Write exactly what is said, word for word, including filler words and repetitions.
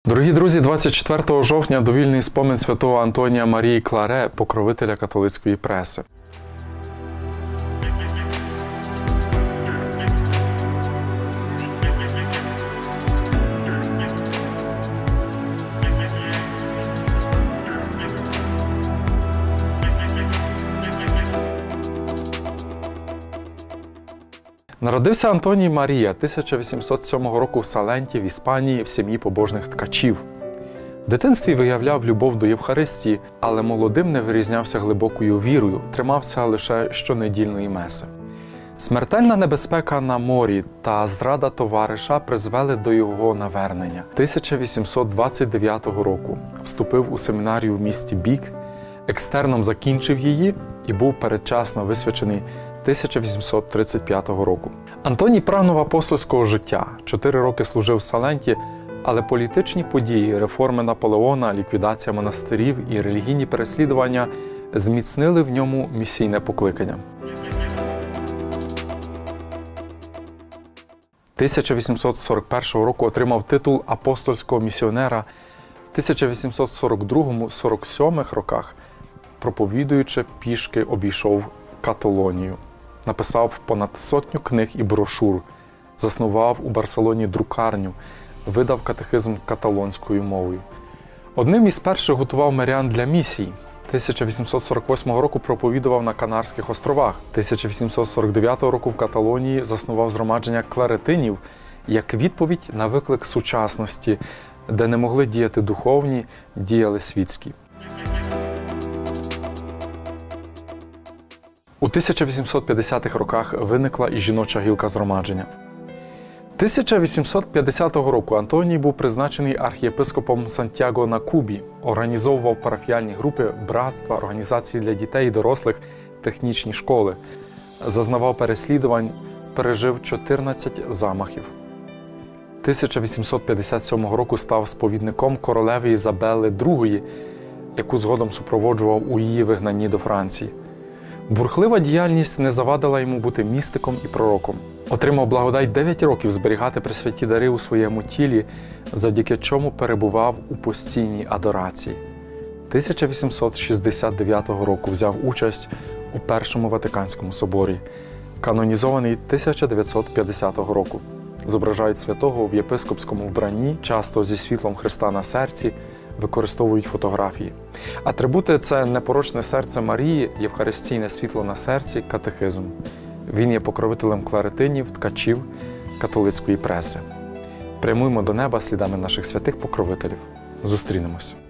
Дорогі друзі, двадцять четвертого жовтня довільний спомин святого Антонія Марії Кларе, покровителя католицької преси. Народився Антоній Марія тисяча вісімсот сьомого року в Саленті в Іспанії в сім'ї побожних ткачів. В дитинстві виявляв любов до Євхаристії, але молодим не вирізнявся глибокою вірою, тримався лише щонедільної меси. Смертельна небезпека на морі та зрада товариша призвели до його навернення. тисяча вісімсот двадцять дев'ятого року вступив у семінарію в місті Біг, екстерном закінчив її і був передчасно висвячений тисяча вісімсот тридцять п'ятого року. Антоній прагнув апостольського життя, чотири роки служив в Саленті, але політичні події, реформи Наполеона, ліквідація монастирів і релігійні переслідування зміцнили в ньому місійне покликання. тисяча вісімсот сорок першого року отримав титул апостольського місіонера, в тисяча вісімсот сорок другому — сорок сьомому роках, проповідуючи, пішки обійшов Каталонію. Написав понад сотню книг і брошур, заснував у Барселоні друкарню, видав катехизм каталонською мовою. Одним із перших готував мирян для місій. тисяча вісімсот сорок восьмого року проповідував на Канарських островах. тисяча вісімсот сорок дев'ятого року в Каталонії заснував згромадження кларетинів як відповідь на виклик сучасності, де не могли діяти духовні, діяли світські. У тисяча вісімсот п'ятдесятих роках виникла і жіноча гілка згромадження. тисяча вісімсот п'ятдесятого року Антоній був призначений архієпископом Сантьяго на Кубі, організовував парафіальні групи, братства, організації для дітей і дорослих, технічні школи. Зазнавав переслідувань, пережив чотирнадцять замахів. тисяча вісімсот п'ятдесят сьомого року став сповідником королеви Ізабели другої, яку згодом супроводжував у її вигнанні до Франції. Бурхлива діяльність не завадила йому бути містиком і пророком. Отримав благодать дев'ять років зберігати пресвяті дари у своєму тілі, завдяки чому перебував у постійній адорації. тисяча вісімсот шістдесят дев'ятого року взяв участь у Першому Ватиканському соборі, канонізований тисяча дев'ятсот п'ятдесятого року. Зображають святого в єпископському вбранні, часто зі світлом Христа на серці, використовують фотографії. Атрибути – це непорочне серце Марії, євхаристійне світло на серці, катехизм. Він є покровителем кларетинів, ткачів, католицької преси. Прямуємо до неба слідами наших святих покровителів. Зустрінемось!